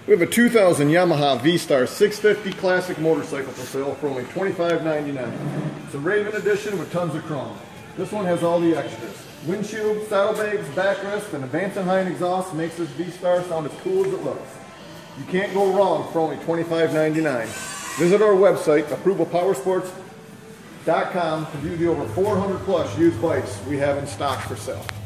We have a 2000 Yamaha vstar 650 classic motorcycle for sale for only $25.99. It's a Raven edition with tons of chrome. This one has all the extras. Windshield, saddlebags, backrest, and advanced and high exhaust makes this V-Star sound as cool as it looks. You can't go wrong for only $25.99. Visit our website, approvalpowersports.com, to view the over 400 plus used bikes we have in stock for sale.